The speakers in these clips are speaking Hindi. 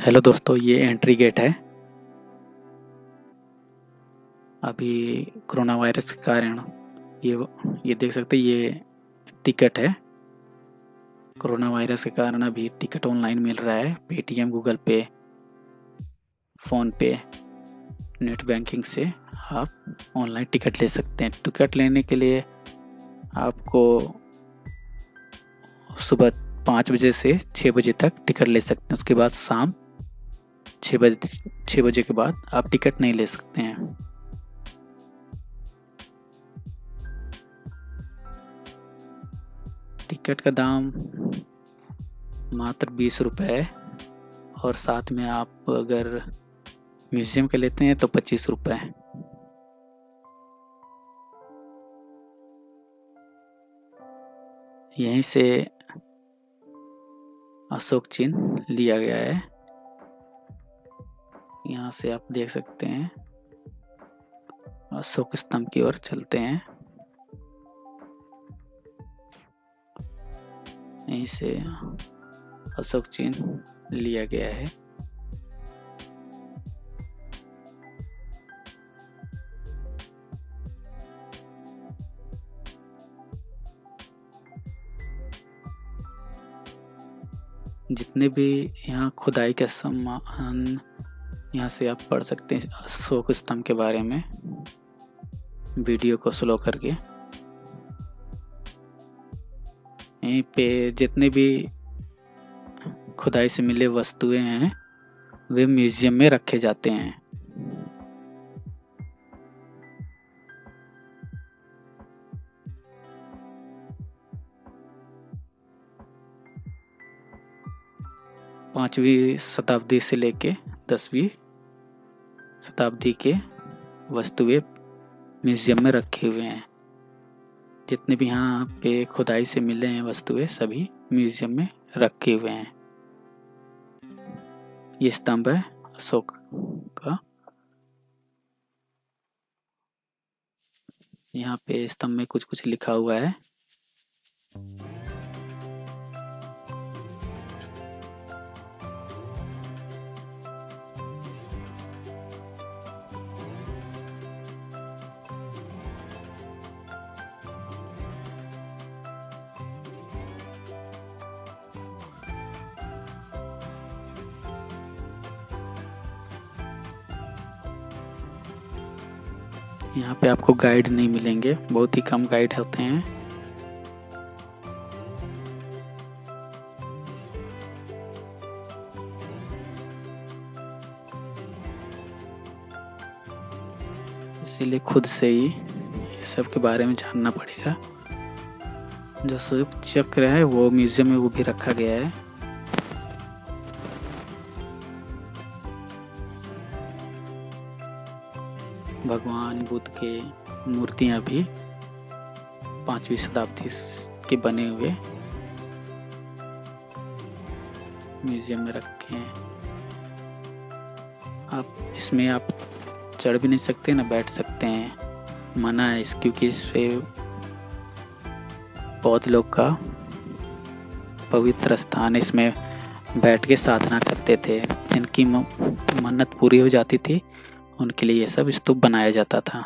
हेलो दोस्तों, ये एंट्री गेट है। अभी कोरोना वायरस के कारण ये देख सकते हैं, ये टिकट है। कोरोना वायरस के कारण अभी टिकट ऑनलाइन मिल रहा है। Paytm, Google Pay, PhonePe, net banking से आप ऑनलाइन टिकट ले सकते हैं। टिकट लेने के लिए आपको सुबह 5 बजे से 6 बजे तक टिकट ले सकते हैं। उसके बाद शाम 6 बजे के बाद आप टिकट नहीं ले सकते हैं। टिकट का दाम मात्र 20 रुपये है और साथ में आप अगर म्यूज़ियम के लेते हैं तो 25 रुपये। यहीं से अशोक चिन्ह लिया गया है। यहाँ से आप देख सकते हैं। अशोक स्तंभ की ओर चलते हैं। यहीं से अशोक चिन्ह लिया गया है। जितने भी यहाँ खुदाई के सामान, यहाँ से आप पढ़ सकते हैं अशोक स्तंभ के बारे में, वीडियो को स्लो करके। यहीं पे जितने भी खुदाई से मिले वस्तुएं हैं वे म्यूजियम में रखे जाते हैं। पाँचवीं शताब्दी से लेके 10वीं शताब्दी के वस्तुएं म्यूजियम में रखे हुए हैं। जितने भी यहाँ पे खुदाई से मिले हैं वस्तुएं सभी म्यूजियम में रखे हुए हैं। ये स्तंभ है अशोक का। यहाँ पे स्तंभ में कुछ कुछ लिखा हुआ है। यहाँ पे आपको गाइड नहीं मिलेंगे, बहुत ही कम गाइड होते हैं। इसीलिए खुद से ही ये सब के बारे में जानना पड़ेगा। जो अशोक चक्र है वो म्यूजियम में वो भी रखा गया है। भगवान बुद्ध के मूर्तियां भी 5वीं शताब्दी के बने हुए म्यूजियम में रखे हैं। आप इसमें आप चढ़ भी नहीं सकते ना बैठ सकते हैं, मना है क्योंकि इस पे बहुत लोग का पवित्र स्थान, इसमें बैठ के साधना करते थे। जिनकी मन्नत पूरी हो जाती थी उनके लिए ये सब स्तूप बनाया जाता था।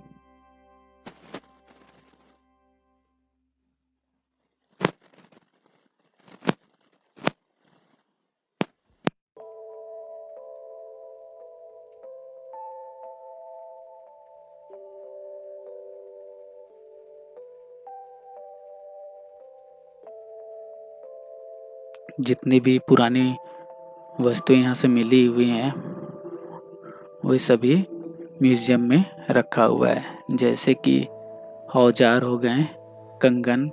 जितनी भी पुरानी वस्तुएं यहाँ से मिली हुई हैं वो सभी म्यूजियम में रखा हुआ है। जैसे कि औजार हो गए, कंगन,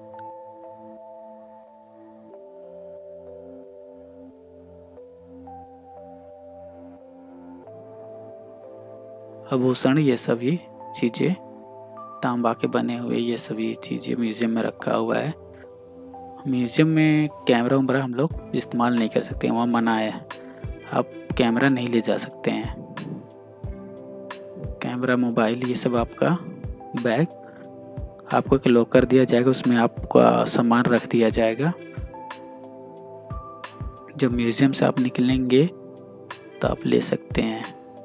आभूषण, ये सभी चीज़ें तांबा के बने हुए, ये सभी चीज़ें म्यूजियम में रखा हुआ है। म्यूजियम में कैमरा वैमरा हम लोग इस्तेमाल नहीं कर सकते, वहाँ मना है। आप कैमरा नहीं ले जा सकते हैं। कैमरा, मोबाइल, ये सब आपका बैग, आपको एक लॉकर दिया जाएगा, उसमें आपका सामान रख दिया जाएगा। जब म्यूजियम से आप निकलेंगे तो आप ले सकते हैं।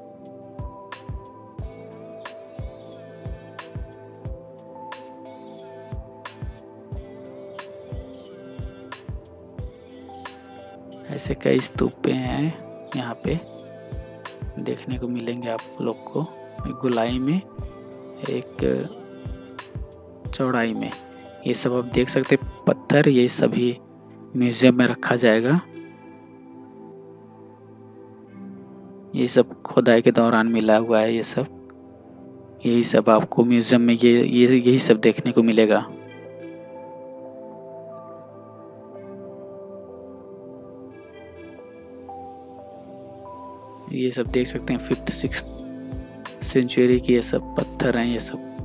ऐसे कई स्तूपें हैं यहाँ पे देखने को मिलेंगे आप लोग को, एक गोलाई में, एक चौड़ाई में। ये सब आप देख सकते पत्थर, ये सभी म्यूजियम में रखा जाएगा। ये सब खुदाई के दौरान मिला हुआ है, ये सब, यही सब आपको म्यूजियम में यही सब देखने को मिलेगा। ये सब देख सकते हैं 5th 6th सेंचुरी की ये सब पत्थर हैं।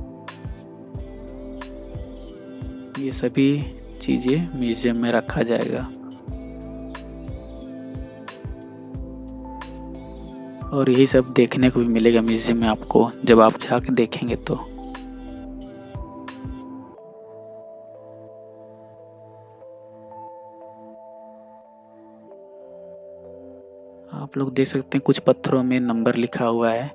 ये सभी चीज़ें म्यूजियम में रखा जाएगा और यही सब देखने को भी मिलेगा म्यूजियम में आपको, जब आप जाकर देखेंगे तो। आप लोग देख सकते हैं कुछ पत्थरों में नंबर लिखा हुआ है।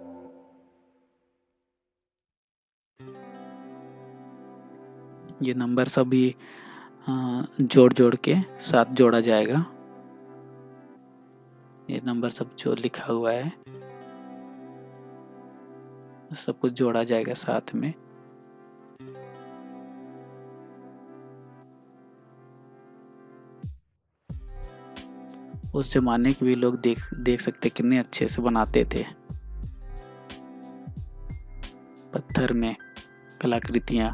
ये नंबर सभी जोड़ के साथ जोड़ा जाएगा। ये नंबर सब जो लिखा हुआ है सब कुछ जोड़ा जाएगा साथ में। उस जमाने के भी लोग देख सकते कितने अच्छे से बनाते थे पत्थर में कलाकृतियाँ।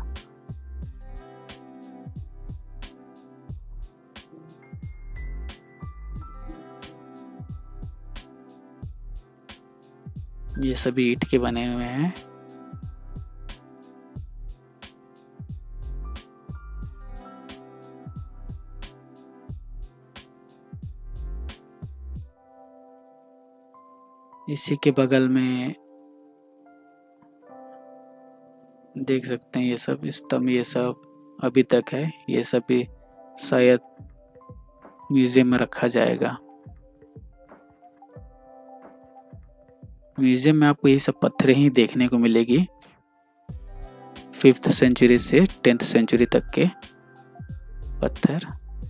ये सभी ईंट के बने हुए हैं। इसी के बगल में देख सकते हैं ये सब स्तंभ, ये सब अभी तक है। ये सब भी शायद म्यूजियम में रखा जाएगा। म्यूजियम में आपको ये सब पत्थरें ही देखने को मिलेगी, 5th सेंचुरी से 10th सेंचुरी तक के पत्थर।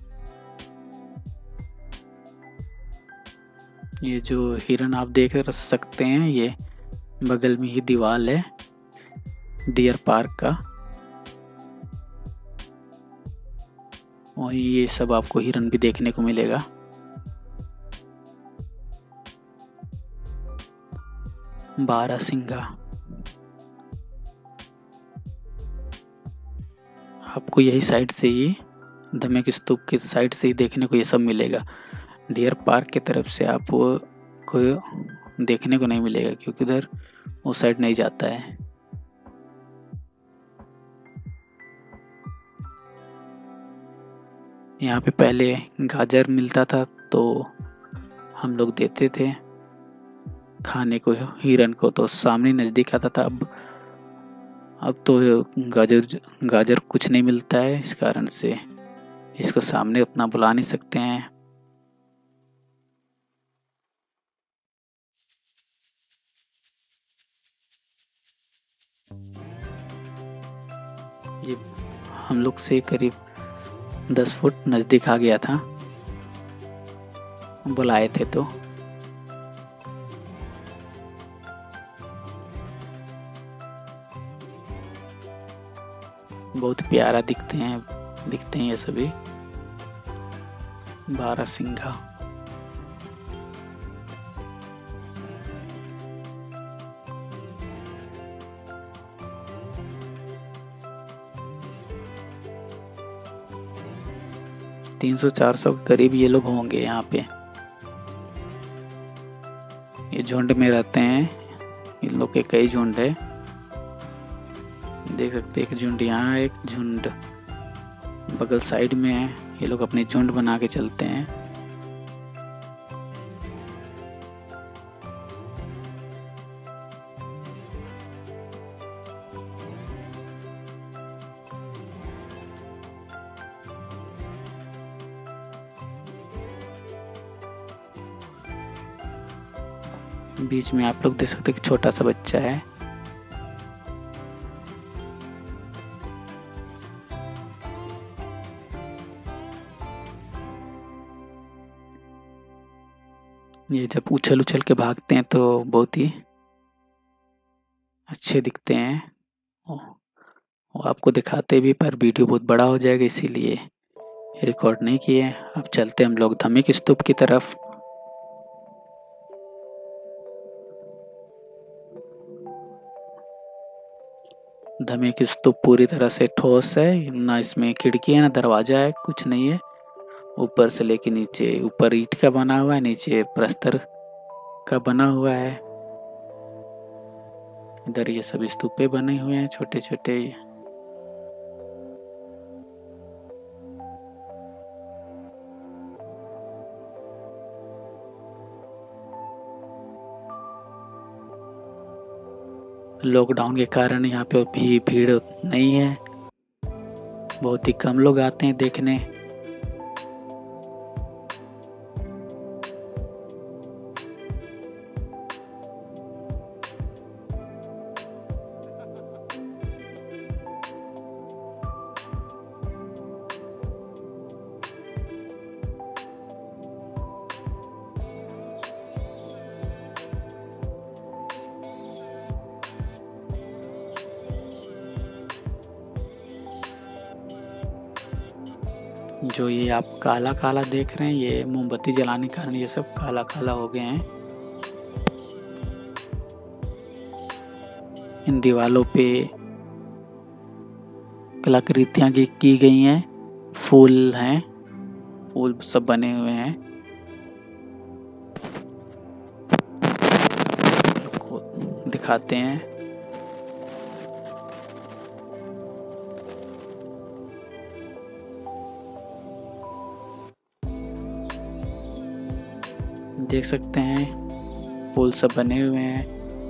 ये जो हिरन आप देख सकते हैं, ये बगल में ही दीवार है डियर पार्क का, और ये सब आपको हिरन भी देखने को मिलेगा। बारहसिंगा आपको यही साइड से ही, धमेक स्तूप के साइड से ही देखने को ये सब मिलेगा। डियर पार्क की तरफ से आपको देखने को नहीं मिलेगा क्योंकि उधर वो साइड नहीं जाता है। यहाँ पे पहले गाजर मिलता था तो हम लोग देते थे खाने को हिरन को, तो सामने नज़दीक आता था। अब तो गाजर कुछ नहीं मिलता है, इस कारण से इसको सामने उतना बुला नहीं सकते हैं। ये हम लोग से करीब 10 फुट नज़दीक आ गया था, बुलाए थे तो। बहुत प्यारा दिखते हैं ये सभी बारहसिंगा। तीन 300-400 के करीब ये लोग होंगे यहाँ पे। ये झुंड में रहते हैं, इन लोग के कई झुंड है। देख सकते हैं एक झुंड यहाँ है, एक झुंड बगल साइड में है। ये लोग अपने झुंड बना के चलते हैं। बीच में आप लोग देख सकते हैं कि छोटा सा बच्चा है। ये जब उछल उछल के भागते हैं तो बहुत ही अच्छे दिखते हैं। वो आपको दिखाते भी, पर वीडियो बहुत बड़ा हो जाएगा इसीलिए रिकॉर्ड नहीं किए। अब चलते हम लोग धमिक स्तूप की तरफ। धमिक स्तूप पूरी तरह से ठोस है, ना इसमें खिड़की है ना दरवाजा है, कुछ नहीं है। ऊपर से लेके नीचे, ऊपर ईंट का बना हुआ है, नीचे प्रस्तर का बना हुआ है। इधर ये सब स्तूपे बने हुए हैं छोटे छोटे। लॉकडाउन के कारण यहाँ पे भी भीड़ नहीं है, बहुत ही कम लोग आते हैं देखने। जो ये आप काला काला देख रहे हैं, ये मोमबत्ती जलाने के कारण ये सब काला काला हो गए हैं। इन दीवालों पे कलाकृतियाँ की गई हैं, फूल हैं, फूल सब बने हुए हैं। दिखाते हैं। देख सकते हैं फूल सब बने हुए हैं।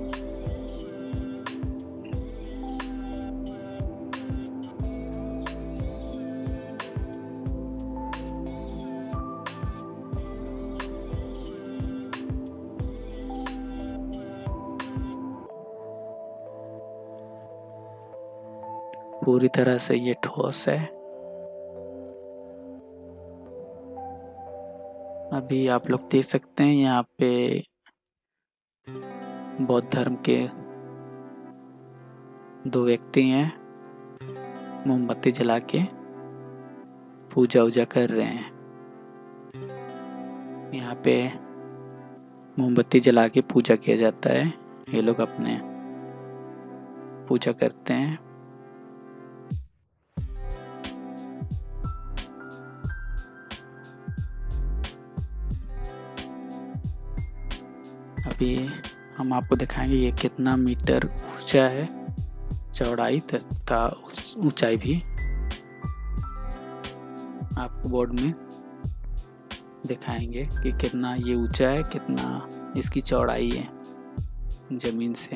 पूरी तरह से ये ठोस है। अभी आप लोग देख सकते हैं यहाँ पे बौद्ध धर्म के 2 व्यक्ति हैं, मोमबत्ती जला के पूजा वूजा कर रहे हैं। यहाँ पे मोमबत्ती जला के पूजा किया जाता है। ये लोग अपने पूजा करते हैं। अभी हम आपको दिखाएंगे ये कितना मीटर ऊंचा है, चौड़ाई तथा ऊंचाई भी आपको बोर्ड में दिखाएंगे कि कितना ये ऊंचा है, कितना इसकी चौड़ाई है जमीन से।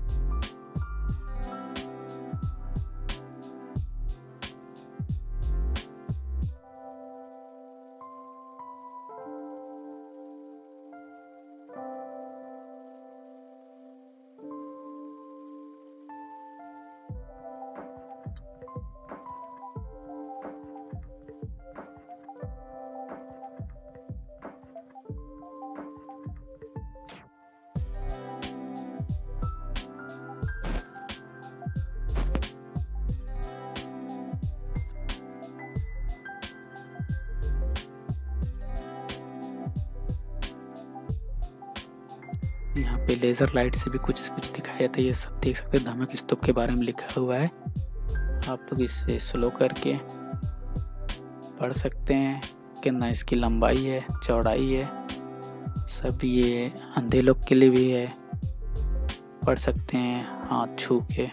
यहाँ पे लेज़र लाइट से भी कुछ दिखाया जाता है। ये सब देख सकते हैं, धमिक स्तूप के बारे में लिखा हुआ है। आप लोग इससे स्लो करके पढ़ सकते हैं कितना इसकी लंबाई है, चौड़ाई है। सब ये अंधे लोग के लिए भी है, पढ़ सकते हैं हाथ छू के।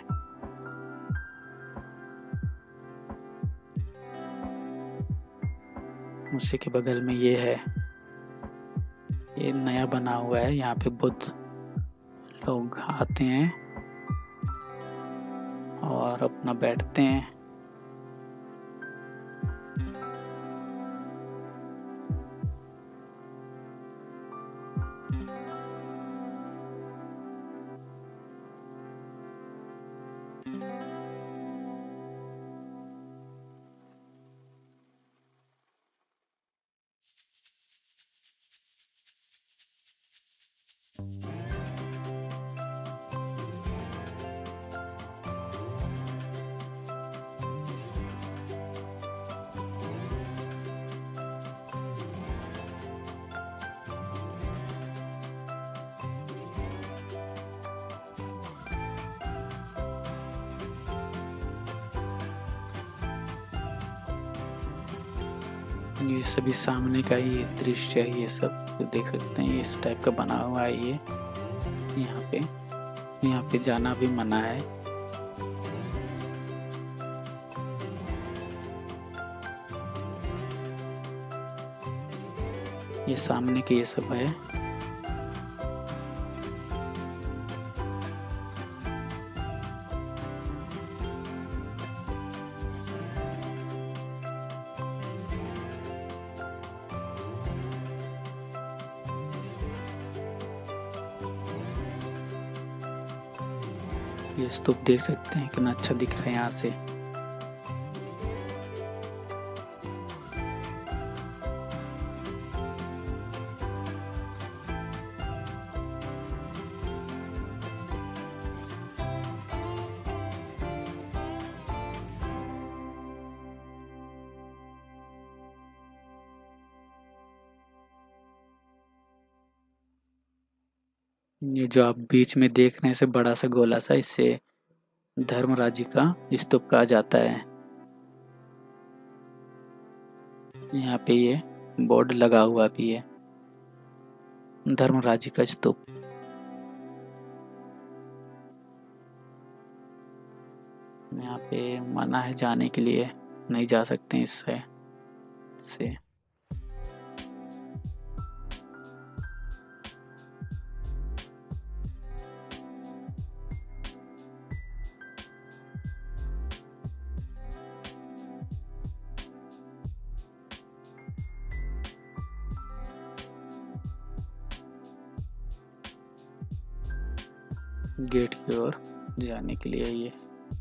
उसी के बगल में ये है, ये नया बना हुआ है। यहाँ पे बुद्ध लोग आते हैं और अपना बैठते हैं। ये सभी सामने का ही दृश्य है। ये सब तो देख सकते हैं, इस टाइप का बना हुआ है ये। यहाँ पे जाना भी मना है। ये सामने के ये सब है। ये स्तूप देख सकते हैं कितना अच्छा दिख रहा है यहाँ से। ये जो आप बीच में देख रहे हैं इसे बड़ा सा गोला सा, इससे धर्मराज जी का स्तूप कहा जाता है। यहाँ पे ये बोर्ड लगा हुआ भी है, धर्मराज जी का स्तूप। यहाँ पे मना है जाने के लिए, नहीं जा सकते इससे से। गेट की ओर जाने के लिए ये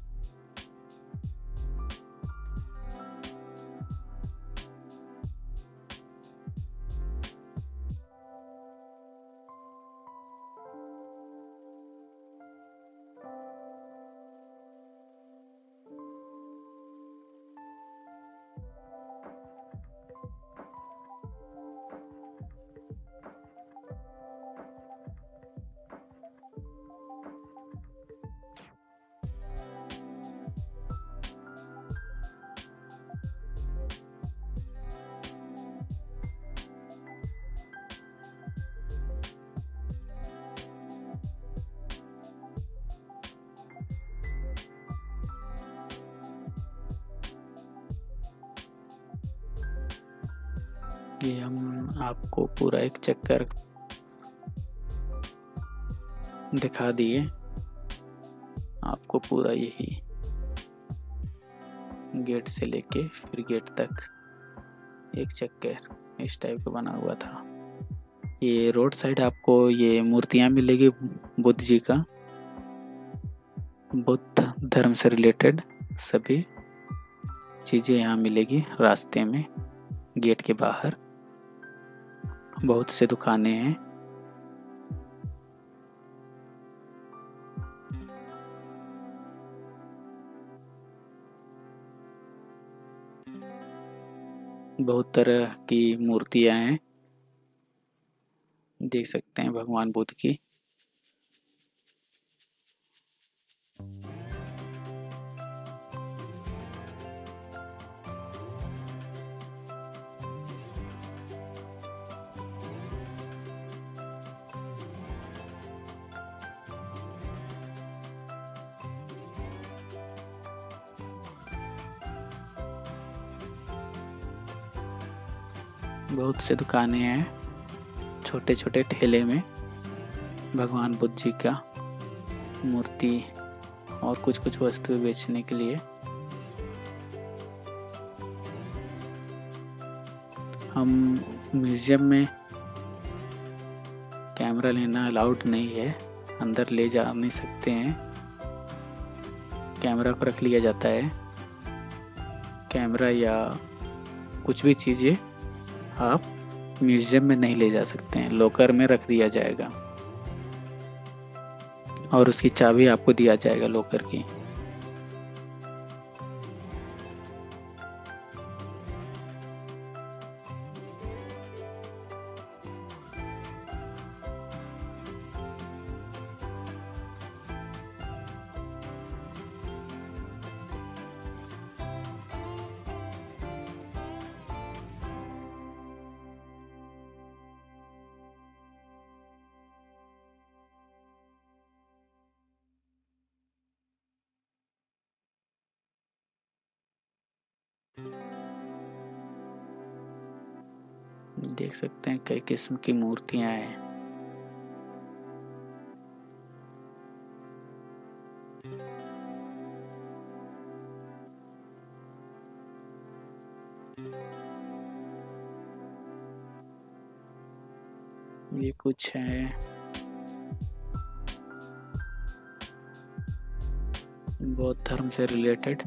हम आपको पूरा एक चक्कर दिखा दिए। आपको पूरा यही गेट से लेके फिर गेट तक एक चक्कर इस टाइप का बना हुआ था। ये रोड साइड आपको ये मूर्तियां मिलेगी बुद्ध जी का, बुद्ध धर्म से रिलेटेड सभी चीज़ें यहाँ मिलेगी। रास्ते में गेट के बाहर बहुत से दुकानें हैं। बहुत तरह की मूर्तियां हैं, देख सकते हैं भगवान बुद्ध की। बहुत से दुकानें हैं, छोटे छोटे ठेले में भगवान बुद्ध जी का मूर्ति और कुछ कुछ वस्तुएं बेचने के लिए। हम म्यूजियम में कैमरा लेना अलाउड नहीं है, अंदर ले जा नहीं सकते हैं। कैमरा को रख लिया जाता है। कैमरा या कुछ भी चीज़ें आप म्यूजियम में नहीं ले जा सकते हैं, लॉकर में रख दिया जाएगा और उसकी चाबी आपको दिया जाएगा लॉकर की। देख सकते हैं कई किस्म की मूर्तियां हैं। ये कुछ है बौद्ध धर्म से रिलेटेड।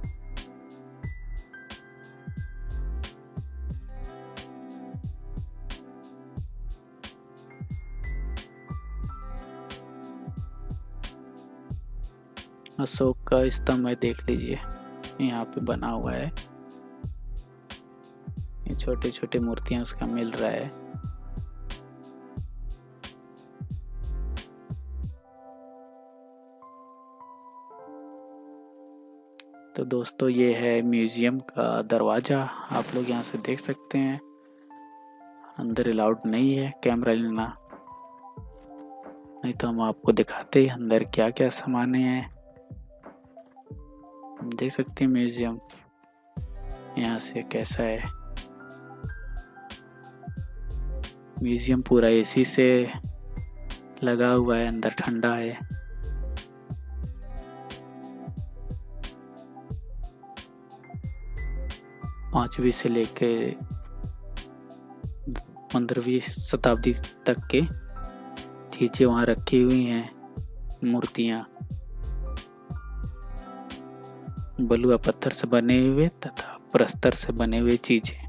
अशोक का स्तंभ है, देख लीजिए यहाँ पे बना हुआ है। ये छोटे छोटे मूर्तियां उसका मिल रहा है। तो दोस्तों ये है म्यूजियम का दरवाजा, आप लोग यहाँ से देख सकते हैं। अंदर अलाउड नहीं है कैमरा लेना, नहीं तो हम आपको दिखाते हैं अंदर क्या क्या सामानें हैं। देख सकते हैं म्यूजियम यहाँ से कैसा है। म्यूजियम पूरा एसी से लगा हुआ है, अंदर ठंडा है। पांचवी से लेके 15वीं शताब्दी तक के चीजें वहाँ रखी हुई हैं, मूर्तियाँ बलुआ पत्थर से बने हुए तथा प्रस्तर से बने हुए चीजें।